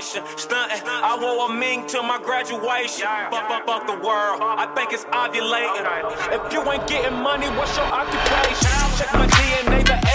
motion. Stunting, I wore a mink to my graduation. Fuck the world, I think it's ovulating. If you ain't getting money, what's your occupation? Check my DNA, the